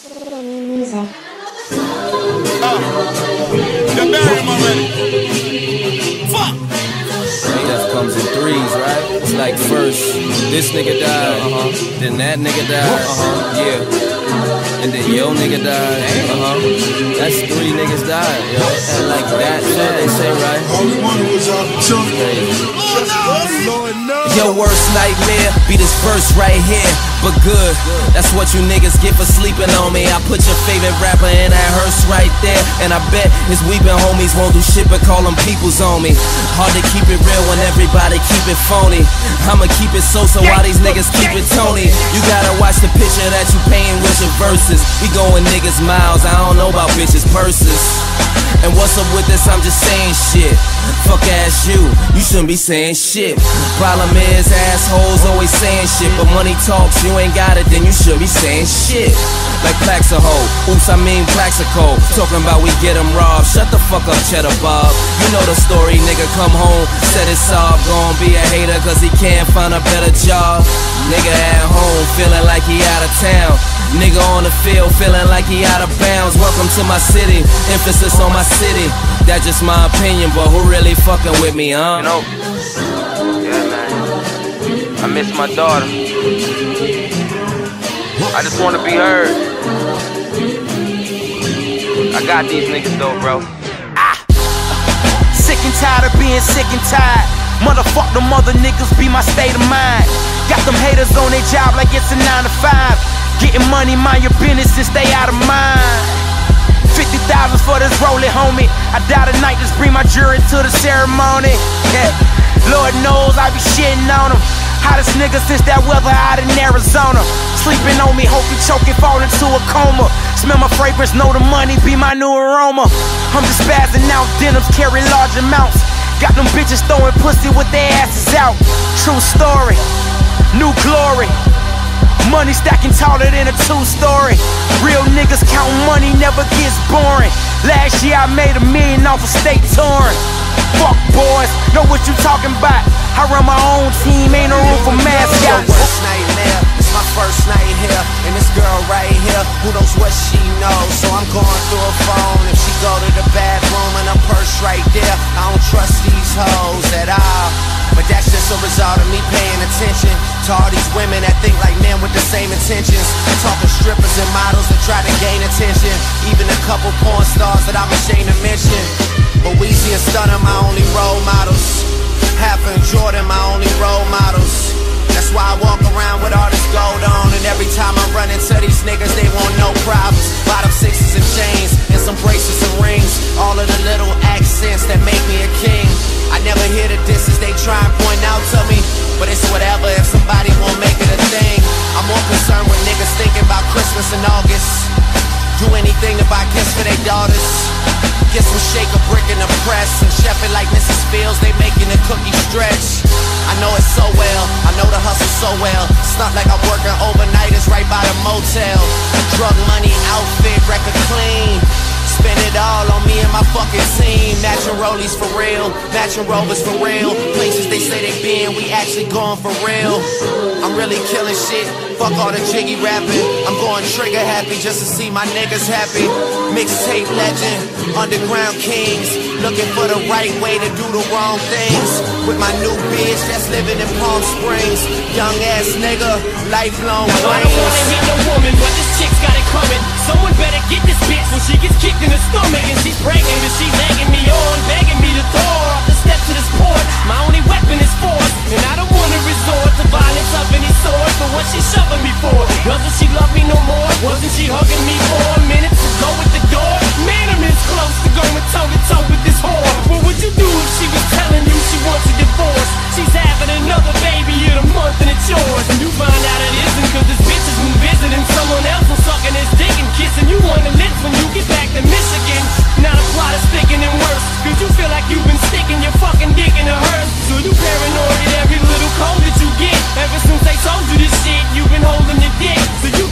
You bury him already. Fuck. Death comes in threes, right? It's like first this nigga died, then that nigga died, yeah, and then yo nigga died, That's 3 niggas died, yo. And like that, they say, right? All we wanted was opportunity. Your worst nightmare be this verse right here, but good. That's what you niggas get for sleeping on me. I put your favorite rapper in that hearse right there, and I bet his weeping homies won't do shit but call them peoples on me. Hard to keep it real when everybody keep it phony. I'ma keep it so while these niggas keep it Tony. You gotta watch the picture that you paint with your verses. We going niggas miles, I don't know about bitches' purses. And what's up with this, I'm just saying shit. Fuck ass you shouldn't be saying shit. Problem is, assholes always saying shit, but money talks, you ain't got it, then you should be saying shit. Like Plaxico, oops, I mean Plaxico. Talking about we get them robbed, shut the fuck up, Cheddar Bob. You know the story, nigga come home, said it's sob. Gon' be a hater cause he can't find a better job. Nigga at home, feeling like he out of town. Nigga on the field, feeling like he out of bounds. Welcome to my city, emphasis on my city. That's just my opinion, but who really fucking with me, huh? You know, yeah, man, I miss my daughter. I just wanna be heard. I got these niggas though, bro. Sick and tired of being sick and tired. Motherfuck them other niggas be my state of mind. Got them haters on their job like it's a 9 to 5. Getting money, mind your business and stay out of mind. 50,000 for this rolling, homie. I die tonight, just bring my jury to the ceremony. Yeah. Lord knows I be shitting on them. Hottest nigga since that weather out in Arizona. Sleeping on me, hope he choking, fall into a coma. Smell my fragrance, know the money be my new aroma. I'm just spazzing out, denims carry large amounts. Got them bitches throwing pussy with their asses out. True story, new glory. Money stacking taller than a 2-story. Real niggas counting money never gets boring. Last year I made $1 million off a state touring. Fuck boys, know what you talking about. I run my own team, ain't no room for mascots. Worst nightmare, it's my first night here. And this girl right here, who knows what she knows. So I'm going through her phone. If she go to the bathroom and her purse right there, I don't trust these hoes at all. But that's just a result of me paying attention to all these women that think like men with the same intentions. Talking strippers and models that try to gain attention. Even a couple porn stars that I'm ashamed to mention. But Weezy and Stunner my only role models. Half and Jordan my only role models. That's why I walk around with all this gold on. And every time I run into these niggas, they want no problems. Bottom 6s and chains, and some bracelets and rings. All of the little accents that make me a king. I never hear the disses they try and point out to me. But it's whatever if somebody won't make it a thing. I'm more concerned with niggas thinking about Christmas in August. Do anything to buy gifts for their daughters. Get some shake a brick in the press and chef it like Mrs. Fields, they making the cookie stretch. I know it so well, I know the hustle so well. It's not like I'm working overnight, it's right by the motel. Drug money, outfit, record clean. Spend it all on me and my fucking team. Matching rollies for real, matching rovers for real. Places they say they been, we actually going for real. I'm really killing shit, fuck all the jiggy rapping. I'm going trigger happy just to see my niggas happy. Mixtape legend, underground kings. Looking for the right way to do the wrong things. With my new bitch that's living in Palm Springs. Young ass nigga, lifelong dreams. I don't wanna hit no woman, but this chick's got it coming. Someone better get this bitch when she gets kicked in the stomach. And she's bragging and she's egging me on, begging me to throw her off the steps of this porch. My only weapon is force, and I don't wanna resort to violence of any sort. But what she shoving me for? Doesn't she love me no more? Wasn't she hugging me for a minute to go with the door? Man, I'm this close to going toe-to-toe with this whore. What would you do if she was telling you she wants a divorce? She's having another baby in a month and it's yours. And you find out it isn't cause this bitch has been visiting someone else and sucking his dick and kissing you on the lips when you get back to Michigan. Now the plot is thickening worse, cause you feel like you've been sticking your fucking dick in a hearse. So you paranoid at every little cold that you get. Ever since they told you this shit, you've been holding your dick. So you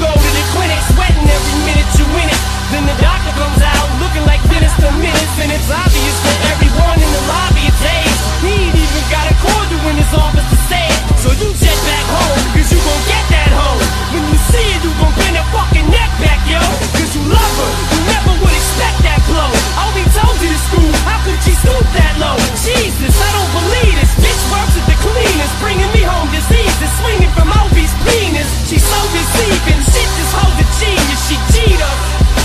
deceiving. Shit, this hoe's a genius, she cheater.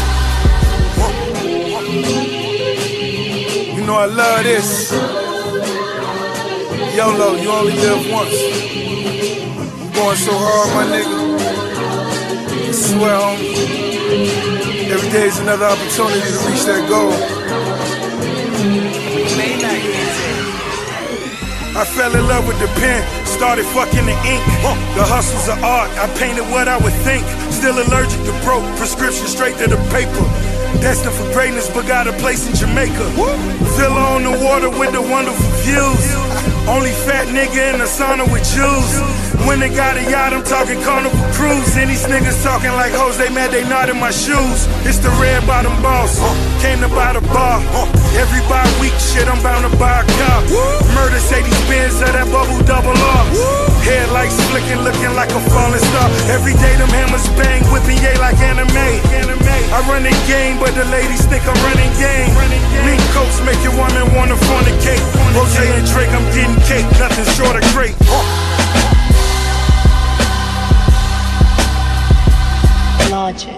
You know I love this. YOLO, you only live once. I'm going so hard, my nigga. I swear, homie. Every day is another opportunity to reach that goal. I fell in love with the pen, started fucking the ink. The hustle's of art, I painted what I would think. Still allergic to broke, prescription straight to the paper. Destined for greatness, but got a place in Jamaica. Villa on the water with the wonderful views. Only fat nigga in the sauna with Jews. When they got a yacht, I'm talking Carnival Cruise. And these niggas talking like hoes, they mad they not in my shoes. It's the red bottom boss, came to buy the bar. Every bi-week shit, I'm bound to buy a car. Murder say these Benz of that bubble double R. Headlights flicking, looking like a falling star. Every day them hammers bang, whipping yay like anime. I run the game, but the ladies think I'm running game. Mink coats make your woman wanna fornicate. Jose and Drake, I'm getting cake, nothing short of great. Logic.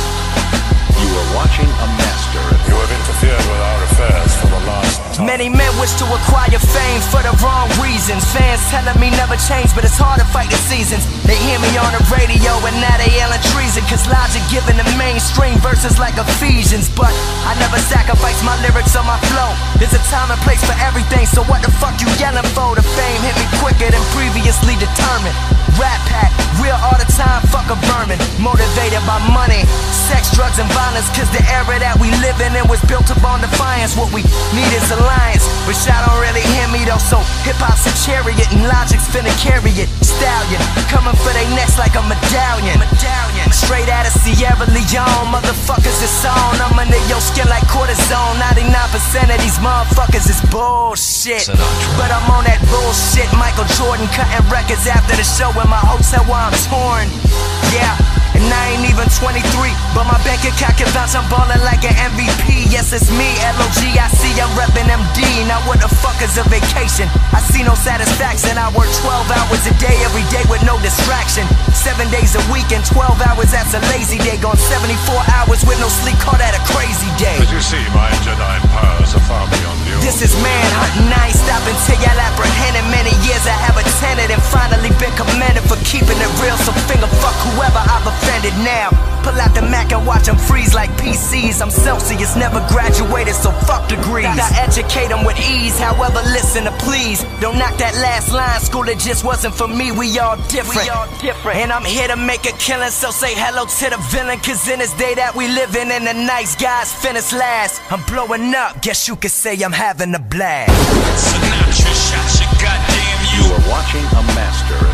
You are watching a master. You have interfered with our affairs for the last time. Many men wish to acquire fame for the wrong reasons. Fans telling me never change, but it's hard to fight the seasons. They hear me on the radio and now they yelling treason. Cause Logic giving the mainstream verses like Ephesians. But I never sacrifice my lyrics or my flow. There's a time and place for everything, so what the fuck you yelling for? The fame hit me quicker than previously determined. Rat Pack, real all the time, fuck a vermin. Motivated by money, sex, drugs, and violence. Cause the era that we live in was built upon defiance. What we need is alliance, but y'all don't really hear me though. So hip-hop's a chariot and Logic's finna carry it. Stallion, coming for they necks like a medallion. Straight out of Sierra Leone, motherfuckers is on. I'm under your skin like cortisone. 99% of these motherfuckers is bullshit, but I'm on that bullshit. Michael Jordan cutting records after the show in my hotel while I'm torn. Yeah, and I ain't even 23, but my bank account can vouch I'm ballin' like an MVP. Yes, it's me, LOGIC, I'm reppin' MD. Now what the fuck is a vacation? I see no satisfaction. I work 12 hours a day, every day with no distraction. 7 days a week and 12 hours, that's a lazy day. Gone 74 hours with no sleep, call that a crazy day. But you see, my Jedi powers are far beyond you. This is manhunt, and I ain't stopping till y'all apprehended. Many years I have attended and finally been commended for keeping it real. So finger fuck whoever I've offended now. Pull out the Mac and watch them freeze like PCs. I'm Celsius, never graduated, so fuck degrees. I educate them with ease, however listen to please. Don't knock that last line, school it just wasn't for me. We all different. And I'm here to make a killing, so say hello to the villain. Cause in this day that we live in the nice guys finish last. I'm blowing up, guess you could say I'm having a blast. You are watching a master.